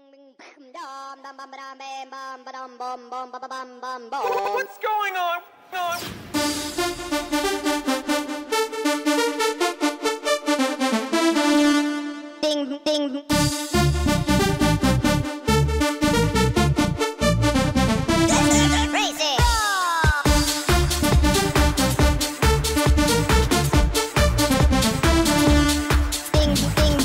What's going on? Ding, ding. Crazy. Ding, ding.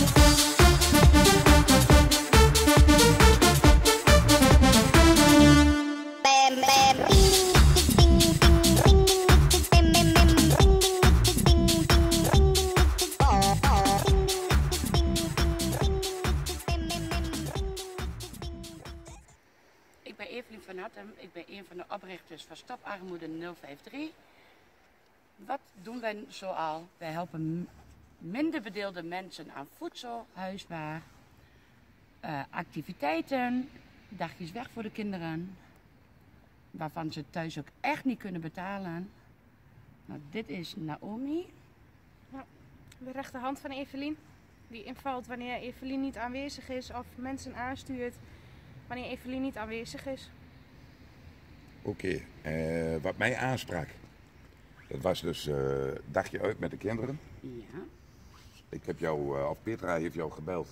Bam, bam. Ding, ding, ding, ding, ding, ding, bam, bam, ding, ding, ding, ding, ding, oh, oh, ding, ding, ding, ding, ding, bam, bam, ding. Ik ben Evelien van Hattem, ik ben een van de oprichters van Stop Armoede 053. Wat doen wij zoal? Wij helpen minder bedeelde mensen aan voedsel, huisbaar, activiteiten, dagjes weg voor de kinderen, waarvan ze thuis ook echt niet kunnen betalen. Nou, dit is Naomi. Ja, de rechterhand van Evelien. Die invalt wanneer Evelien niet aanwezig is of mensen aanstuurt wanneer Evelien niet aanwezig is. Oké, wat mij aansprak, dat was dus dagje uit met de kinderen. Ja. Ik heb jou, of Petra heeft jou gebeld.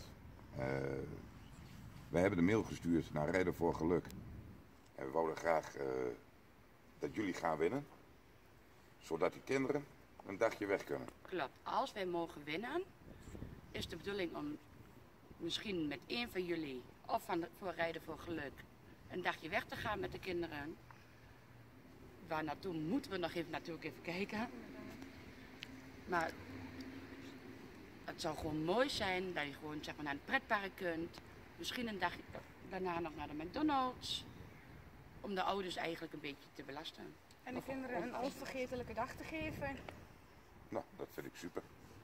Wij hebben de mail gestuurd naar Rijden voor Geluk. En we wouden graag dat jullie gaan winnen. Zodat die kinderen een dagje weg kunnen. Klopt, als wij mogen winnen, is de bedoeling om misschien met één van jullie of voor Rijden voor Geluk een dagje weg te gaan met de kinderen. Waar naartoe moeten we nog even natuurlijk even kijken. Maar het zou gewoon mooi zijn dat je gewoon zeg maar, naar een pretpark kunt. Misschien een dag daarna nog naar de McDonald's. Om de ouders eigenlijk een beetje te belasten. En de kinderen een onvergetelijke dag te geven. Nou, dat vind ik super.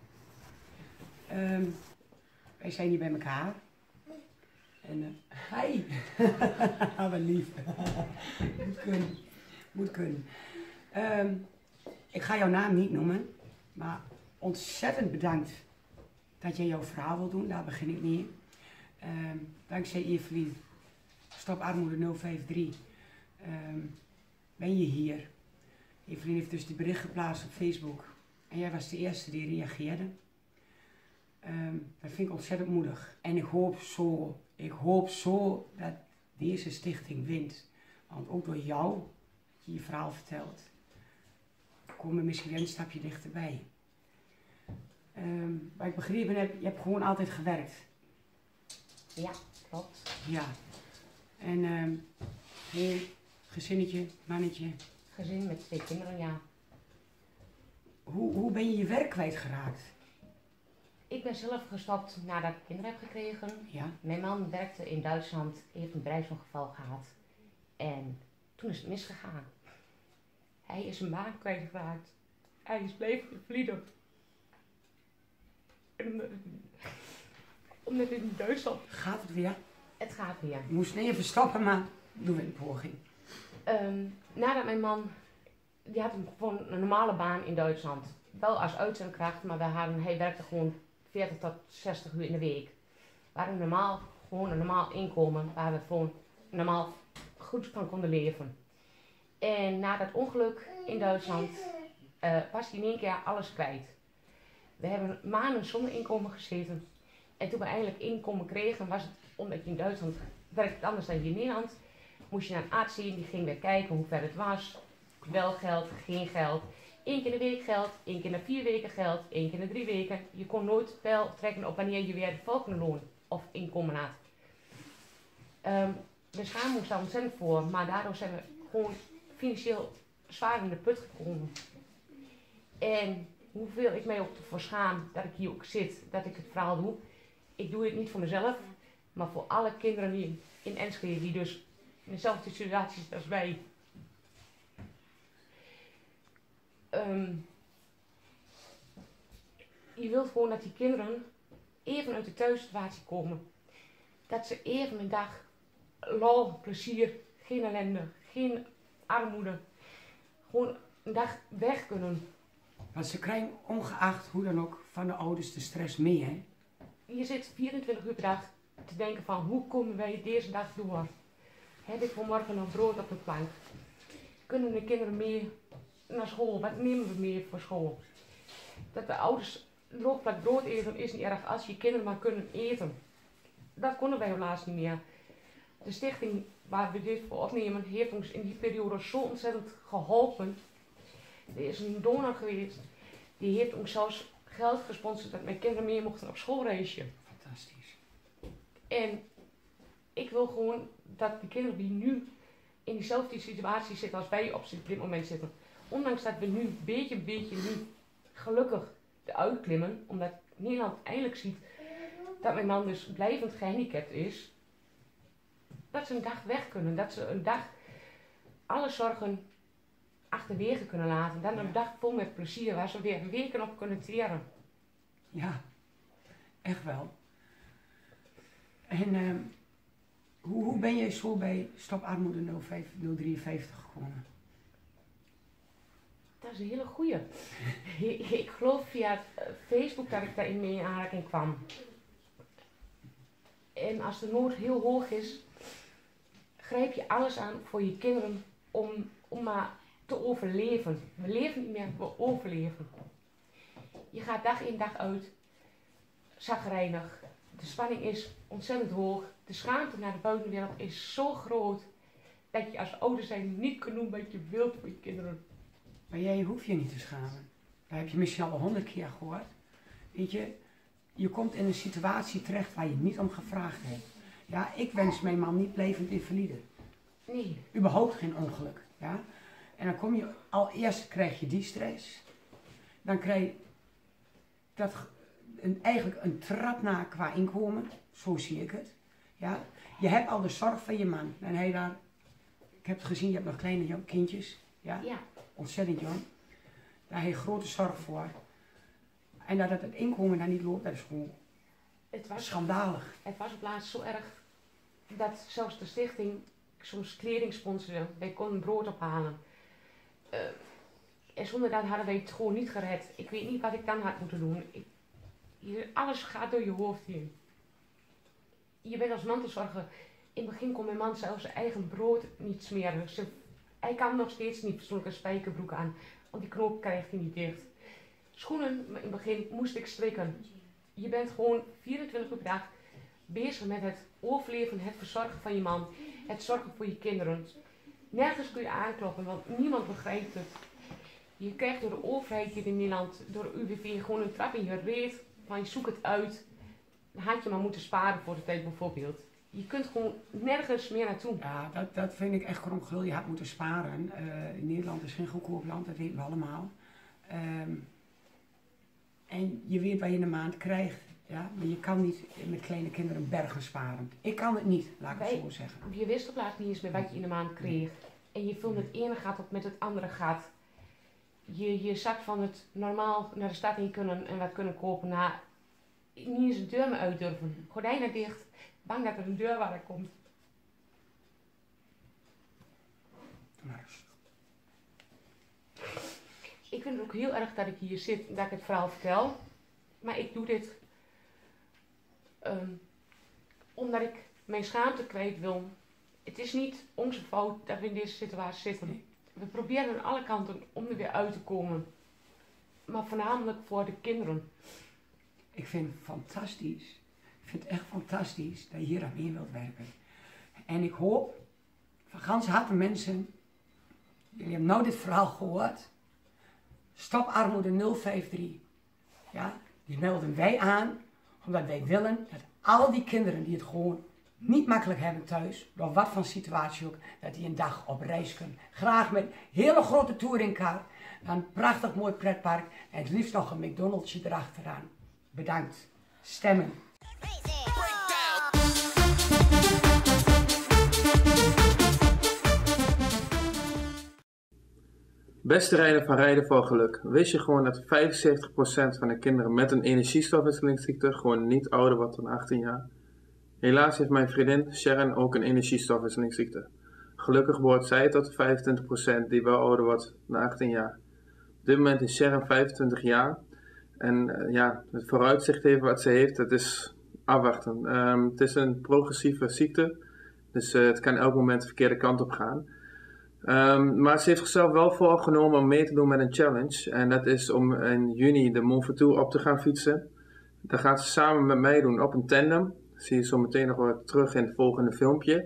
Wij zijn hier bij elkaar. En hi! Wat lief. Moet kunnen. Moet kunnen. Ik ga jouw naam niet noemen, maar ontzettend bedankt dat jij jouw verhaal wil doen. Daar begin ik mee. Dankzij Evelien, Stop Armoede 053, ben je hier. Evelien heeft dus die bericht geplaatst op Facebook en jij was de eerste die reageerde. Dat vind ik ontzettend moedig. En ik hoop zo dat deze stichting wint. Want ook door jou, dat je je verhaal vertelt, komen we misschien weer een stapje dichterbij. Wat ik begrepen heb, je hebt gewoon altijd gewerkt. Ja, klopt. Ja. En gezinnetje, mannetje. Gezin met 2 kinderen, ja. Hoe ben je je werk kwijtgeraakt? Ik ben zelf gestopt nadat ik kinderen heb gekregen. Ja. Mijn man werkte in Duitsland, heeft een bedrijfsongeval gehad. En toen is het misgegaan. Hij is een baan kwijtgeraakt. Hij is blijven gevlieden. Omdat het in Duitsland... Gaat het weer? Het gaat weer. Je moest niet even stoppen, maar doen we een poging. Nadat mijn man, die had gewoon een normale baan in Duitsland. Wel als uitzendkracht, maar hij werkte gewoon 40 tot 60 uur in de week. We hadden gewoon een normaal inkomen, waar we gewoon normaal goed van konden leven. En na dat ongeluk in Duitsland was hij in één keer alles kwijt. We hebben maanden zonder inkomen gezeten. En toen we eindelijk inkomen kregen, was het omdat je in Duitsland werkt het anders dan hier in Nederland. Moest je naar een arts zien, die ging weer kijken hoe ver het was. Wel geld, geen geld. 1 keer in de week geld, 1 keer in de 4 weken geld, 1 keer in de 3 weken. Je kon nooit pijl trekken op wanneer je weer de volgende loon of inkomen had. We schamen ons daar ontzettend voor, maar daardoor zijn we gewoon financieel zwaar in de put gekomen. En hoeveel ik mij ook voor schaam dat ik hier ook zit, dat ik het verhaal doe. Ik doe het niet voor mezelf, maar voor alle kinderen die in Enschede die dus in dezelfde situatie zitten als wij. Je wilt gewoon dat die kinderen even uit de thuissituatie komen. Dat ze even een dag lol, plezier, geen ellende, geen armoede. Gewoon een dag weg kunnen. Want ze krijgen ongeacht hoe dan ook van de ouders de stress mee, hè? Je zit 24 uur per dag te denken van hoe komen wij deze dag door? Heb ik vanmorgen nog brood op de plank? Kunnen de kinderen mee naar school? Wat nemen we mee voor school? Dat de ouders een droogplak brood eten is niet erg als je kinderen maar kunnen eten. Dat konden wij helaas niet meer. De stichting waar we dit voor opnemen heeft ons in die periode zo ontzettend geholpen. Er is een donor geweest, die heeft ons zelfs geld gesponsord dat mijn kinderen mee mochten op schoolreisje. Fantastisch. En ik wil gewoon dat de kinderen die nu in diezelfde situatie zitten als wij op dit moment zitten, ondanks dat we nu beetje nu gelukkig eruit klimmen, omdat Nederland eindelijk ziet dat mijn man dus blijvend gehandicapt is, dat ze een dag weg kunnen, dat ze een dag alle zorgen achterwege kunnen laten, dan een dag vol met plezier waar ze weer weken op kunnen teren. Ja, echt wel. En hoe ben jij zo bij Stop Armoede 053 gekomen? Dat is een hele goeie. Ik geloof via Facebook dat ik daarin mee in aanraking kwam. En als de nood heel hoog is, grijp je alles aan voor je kinderen om maar te overleven. We leven niet meer, we overleven. Je gaat dag in dag uit, chagrijnig. De spanning is ontzettend hoog. De schaamte naar de buitenwereld is zo groot dat je als ouder zijn niet kunt doen wat je wilt voor je kinderen. Maar jij hoeft je niet te schamen. Dat heb je misschien al 100 keer gehoord. Weet je, je komt in een situatie terecht waar je niet om gevraagd hebt. Ja, ik wens mijn man niet blijvend invalide. Nee. Überhaupt geen ongeluk. Ja? En dan kom je, allereerst krijg je die stress. Dan krijg je dat eigenlijk een trap na qua inkomen. Zo zie ik het. Ja? Je hebt al de zorg van je man. En hij daar, ik heb het gezien, je hebt nog kleine kindjes. Ja? Ja. Ontzettend jong. Daar heb je grote zorg voor. En dat het inkomen daar niet loopt, dat is gewoon schandalig. Het was op laatst zo erg dat zelfs de stichting soms kleding sponsorde. Wij konden brood ophalen. En zonder dat hadden wij het gewoon niet gered. Ik weet niet wat ik dan had moeten doen. Alles gaat door je hoofd heen. Je bent als mantelzorger. In het begin kon mijn man zelfs zijn eigen brood niet smeren. Hij kan nog steeds niet zulke spijkerbroeken aan. Want die knoop krijgt hij niet dicht. Schoenen, in het begin moest ik strikken. Je bent gewoon 24 uur per dag bezig met het overleven, het verzorgen van je man. Het zorgen voor je kinderen. Nergens kun je aankloppen, want niemand begrijpt het. Je krijgt door de overheid hier in Nederland, door de UWV, gewoon een trap in je reet. Van je zoekt het uit. Dan had je maar moeten sparen voor de tijd bijvoorbeeld. Je kunt gewoon nergens meer naartoe. Ja, dat vind ik echt gewoon gul. Je had moeten sparen. Nederland is geen goedkoop land, dat weten we allemaal. En je weet wat je in de maand krijgt. Ja? Maar je kan niet met kleine kinderen bergen sparen. Ik kan het niet, laat ik het zo zeggen. Je wist op laatst niet eens meer wat je in de maand kreeg. En je vult het ene gat op met het andere gat. Je zak van het normaal naar de stad in kunnen en wat kunnen kopen. Naar niet eens een deur meer uit durven. Gordijnen dicht. Bang dat er een deurwaarder komt. Maar rustig. Ik vind het ook heel erg dat ik hier zit en dat ik het verhaal vertel. Maar ik doe dit omdat ik mijn schaamte kwijt wil. Het is niet onze fout dat we in deze situatie zitten. We proberen aan alle kanten om er weer uit te komen. Maar voornamelijk voor de kinderen. Ik vind het fantastisch. Ik vind het echt fantastisch dat je hier aan mee wilt werken. En ik hoop van gans harte mensen, jullie hebben nou dit verhaal gehoord. Stop Armoede 053. Ja, die melden wij aan, omdat wij willen dat al die kinderen die het gewoon niet makkelijk hebben thuis, door wat voor situatie ook, dat die een dag op reis kunnen. Graag met hele grote touringcar, naar een prachtig mooi pretpark en het liefst nog een McDonald'sje erachteraan. Bedankt. Stemmen. Beste rijder van Rijden voor Geluk, wist je gewoon dat 75% van de kinderen met een energiestofwisselingsziekte gewoon niet ouder wordt dan 18 jaar? Helaas heeft mijn vriendin Sharon ook een energiestofwisselingsziekte. Gelukkig behoort zij tot de 25% die wel ouder wordt dan 18 jaar. Op dit moment is Sharon 25 jaar en het vooruitzicht even wat ze heeft, dat is afwachten. Het is een progressieve ziekte, dus het kan elk moment de verkeerde kant op gaan. Maar ze heeft zichzelf wel voorgenomen om mee te doen met een challenge. En dat is om in juni de Mont Ventoux op te gaan fietsen. Dat gaat ze samen met mij doen op een tandem. Dat zie je zo meteen nog wel terug in het volgende filmpje.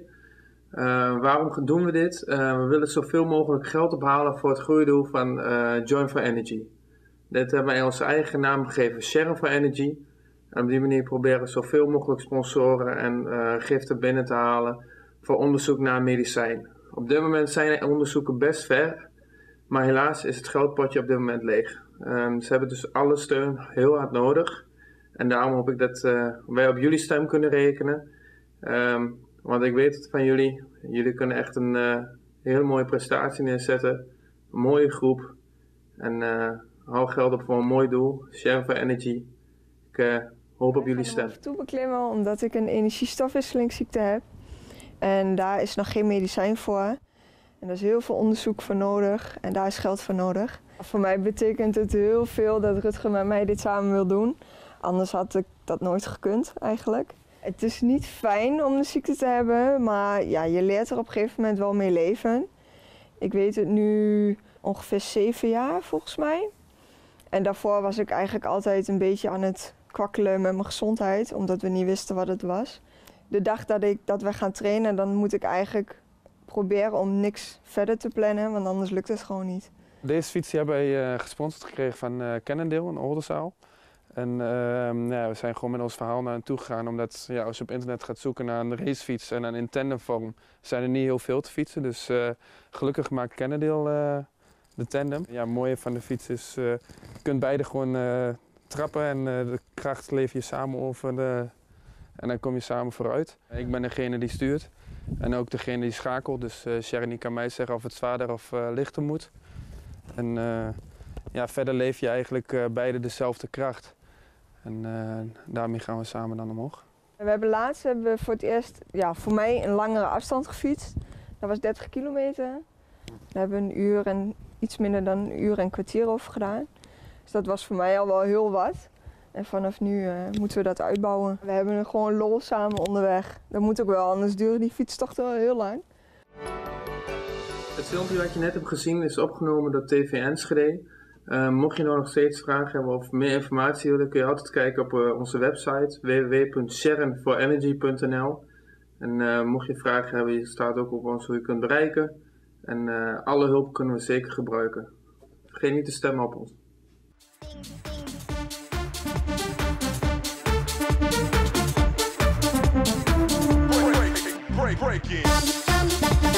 Waarom doen we dit? We willen zoveel mogelijk geld ophalen voor het groeidoel van Join for Energy. Dit hebben wij onze eigen naam gegeven, Sharing for Energy. En op die manier proberen we zoveel mogelijk sponsoren en giften binnen te halen voor onderzoek naar medicijn. Op dit moment zijn de onderzoeken best ver, maar helaas is het geldpotje op dit moment leeg. Ze hebben dus alle steun heel hard nodig. En daarom hoop ik dat wij op jullie stem kunnen rekenen. Want ik weet het van jullie. Jullie kunnen echt een hele mooie prestatie neerzetten. Een mooie groep. En hou geld op voor een mooi doel. Share for Energy. Ik hoop op jullie stem. Ik ga toe beklimmen omdat ik een energiestofwisselingsziekte heb. En daar is nog geen medicijn voor. En daar is heel veel onderzoek voor nodig. En daar is geld voor nodig. Voor mij betekent het heel veel dat Rutger met mij dit samen wil doen. Anders had ik dat nooit gekund eigenlijk. Het is niet fijn om de ziekte te hebben, maar ja, je leert er op een gegeven moment wel mee leven. Ik weet het nu ongeveer 7 jaar volgens mij. En daarvoor was ik eigenlijk altijd een beetje aan het kwakkelen met mijn gezondheid, omdat we niet wisten wat het was. De dag dat we gaan trainen, dan moet ik eigenlijk proberen om niks verder te plannen, want anders lukt het gewoon niet. Deze fiets hebben wij gesponsord gekregen van Cannondale in Oldenzaal. En we zijn gewoon met ons verhaal naar hen toe gegaan, omdat als je op internet gaat zoeken naar een racefiets en in tandemvorm zijn er niet heel veel te fietsen. Dus gelukkig maakt Cannondale de tandem. Ja, het mooie van de fiets is, je kunt beide gewoon trappen en de kracht lever je samen over en dan kom je samen vooruit. Ik ben degene die stuurt en ook degene die schakelt, dus Sharon kan mij zeggen of het zwaarder of lichter moet. En verder leef je eigenlijk beide dezelfde kracht. En daarmee gaan we samen dan omhoog. Laatst hebben we voor het eerst voor mij een langere afstand gefietst. Dat was 30 kilometer. Daar hebben we een uur en iets minder dan een uur en een kwartier over gedaan. Dus dat was voor mij al wel heel wat. En vanaf nu moeten we dat uitbouwen. We hebben gewoon lol samen onderweg. Dat moet ook wel, anders duren die fietstochten wel heel lang. Het filmpje wat je net hebt gezien is opgenomen door TV Enschede. Mocht je nou nog steeds vragen hebben of meer informatie willen, kun je altijd kijken op onze website www.sharingforenergy.nl. En mocht je vragen hebben, staat ook op ons hoe je kunt bereiken. En alle hulp kunnen we zeker gebruiken. Vergeet niet te stemmen op ons. Break it.